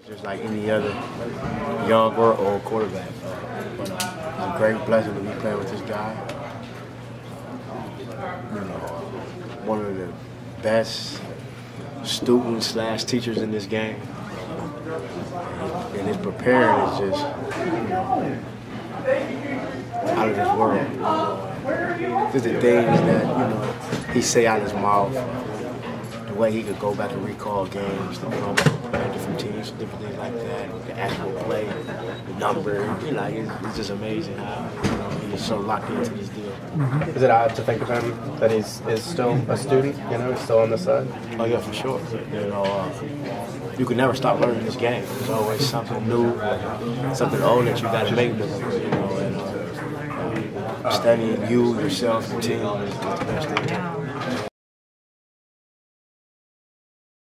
Just like any other young or old quarterback. But it's a great pleasure to be playing with this guy. You know, one of the best students/teachers in this game. And his preparing is just, out of this world. Just the things that, he say out of his mouth. The way he could go back and recall games, different teams, different things like that, the actual play, the number, it's just amazing how he's so locked into this deal. Is it odd to think of him that he's still a student, he's still on the side? Oh yeah, for sure. You can never stop learning this game. There's always something new, something old that you got to make with it, and studying you, yourself, your team is the best thing.